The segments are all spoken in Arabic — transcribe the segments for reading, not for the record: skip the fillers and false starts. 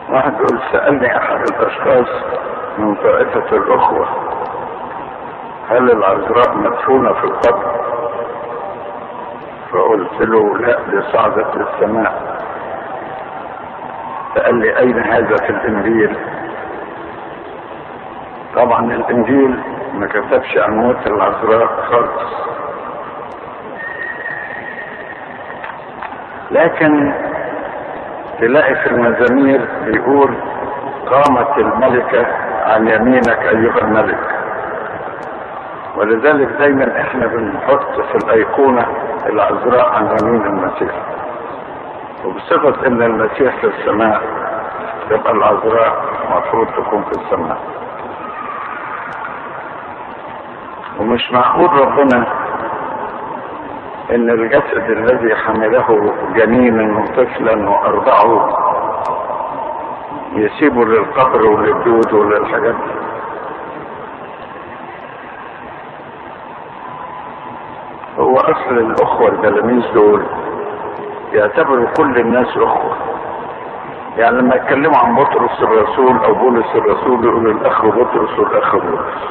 واحد يقول سألني احد الاشخاص من طائفة الاخوة هل العذراء مدفونة في القبر؟ فقلت له لا، دي صعدت للسماء. فقال لي اين هذا في الانجيل؟ طبعا الانجيل ما كتبش عن موت العذراء خالص، لكن تلاقي في المزامير بيقول قامت الملكة عن يمينك ايها الملك. ولذلك دايما احنا بنحط في الايقونة العذراء عن يمين المسيح، وبصفة ان المسيح في السماء تبقى العذراء مفروض تكون في السماء. ومش معقول ربنا ان الجسد الذي حمله جنينا وطفلا وارضعه يسيبه للقبر وللدود وللحاجات دي. هو اصل الاخوة التلاميذ دول يعتبروا كل الناس اخوة. يعني لما يتكلموا عن بطرس الرسول او بولس الرسول يقولوا الاخ بطرس والاخ بولس،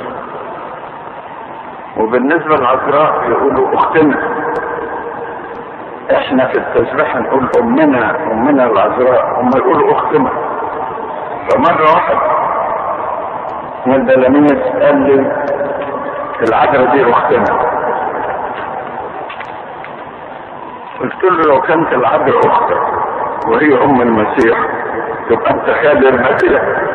وبالنسبة للعذراء يقولوا اختنا. احنا في التسبيح نقول امنا العذراء، هم يقولوا اختنا. فمرة واحد من التلاميذ قال لي العذراء دي اختنا. قلت له لو كانت العذراء اختك وهي ام المسيح تبقى انت خادم المسيح.